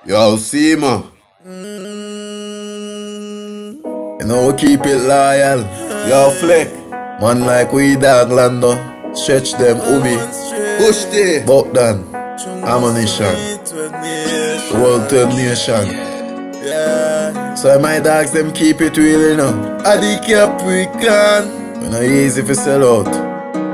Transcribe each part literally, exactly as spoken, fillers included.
Yo, Seema. You know, keep it loyal. Yo, Fleck. Man like we dog Lando. Stretch them, Ubi. Push the Bogdan. Ammunition. World Third Nation. So my dogs, them keep it real, you know. I the Capricorn. You know, easy for sell out.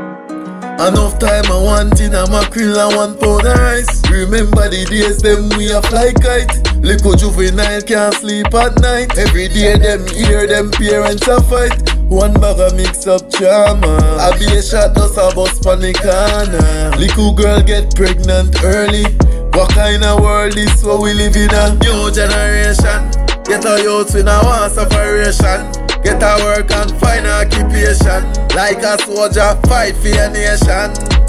Enough time I want in a mackerel and one pound of rice. Remember the days them we a fly kite. Little juvenile can't sleep at night. Every day them hear them parents a fight. One bag of mix up drama. I be a shot just a bus pan the corner. Little girl get pregnant early. What kind of world is what we live in a? New generation. Get a youth in a one separation. Get a work and find a occupation. Like a soldier, fight for your nation.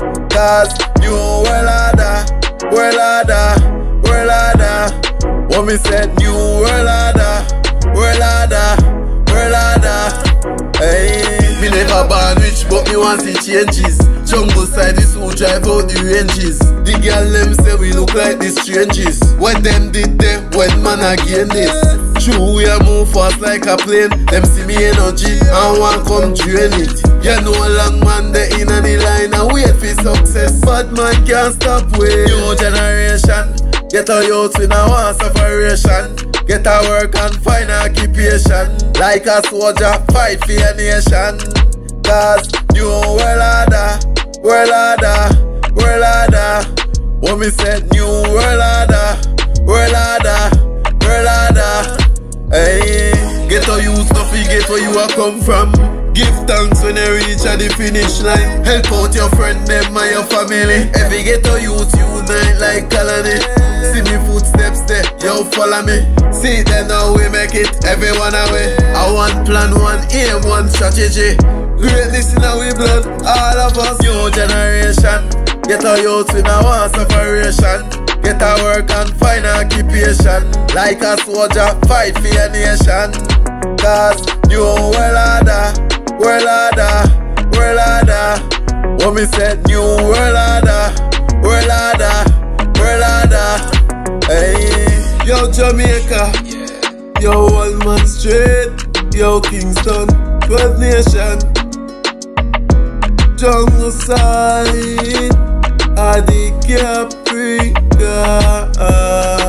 Cause new world order, world order, world order. What me said, new world order, world order, world order. Hey, me never born rich, but me want see changes. Jungle side is who drive out the ranges. The girl them say we look like the strangers. When them did them, when man again this. True, we a move fast like a plane. Them see me energy and want come drain it. You know a long man they in on the line and wait for success. But man can't stop wait. New generation, get a youth in a one separation. Get a work and find a occupation. Like a soldier, fight for your nation. Cause new world order, world order, world order. What me said, new world order, world order, world order. Hey, get a youth to forget where you a come from. Give thanks when you reach at the finish line. Help out your friend, them and your family. Every get a youth unite like colony. See me footsteps there, yo follow me. See them now we make it, everyone away. I want plan, one aim, one strategy. Greatness in our blood, all of us. New generation, get a youth in a one separation. Get a work and find a occupation. Like a soldier, fight for your nation. Cause new world order, world order, world order. What me said, new world order, world order, world order. Hey, yo Jamaica, yo Old Man Street, yo Kingston, twelve Nation, Jungle side, I the Capricorn.